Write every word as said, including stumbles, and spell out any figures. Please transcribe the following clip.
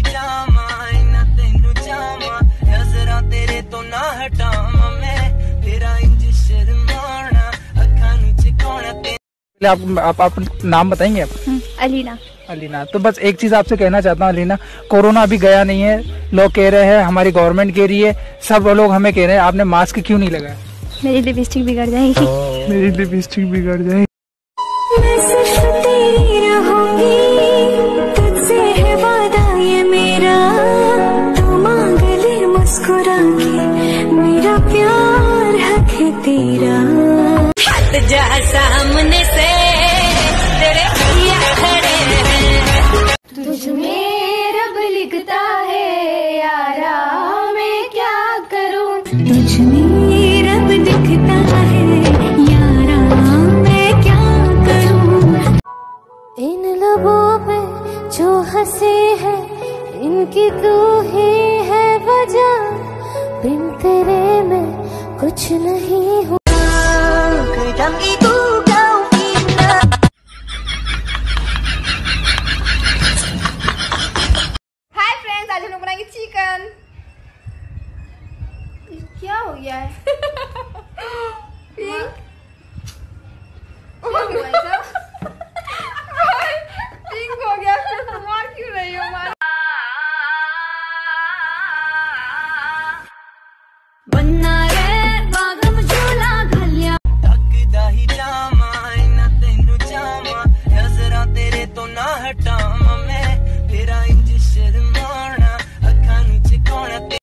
जामा इना तेनू जामा नजरा तेरे तो ना हटावा मैं तेरा इंज शर्माना अखां नू चिकाना। आप आप आप नाम बताएंगे आप? अलीना। अलीना, तो बस एक चीज आपसे कहना चाहता हूँ अलीना, कोरोना अभी गया नहीं है, लोग कह रहे हैं, हमारी गवर्नमेंट कह रही है, सब लोग हमें कह रहे हैं आपने मास्क क्यों नहीं लगाया? मेरी लिपस्टिक बिगड़ जाएगी। मेरी लिपस्टिक बिगड़ जाएगी। मैं सिर्फ तेरी रहूंगी, तुझसे है वादा ये मेरा, तू मांग ले मुस्कुरा के, मेरा प्यार हक है तेरा। हट जा सामने से तेरे भैया खड़े हैं, तुझ में रब लिखता है यारा मैं क्या करूं, तुझ में रब लिखता है यारा मैं क्या करूं। इन लबों पे जो हंसी है इनकी तू ही है वजह, बिन तेरे में कुछ नहीं हुआ।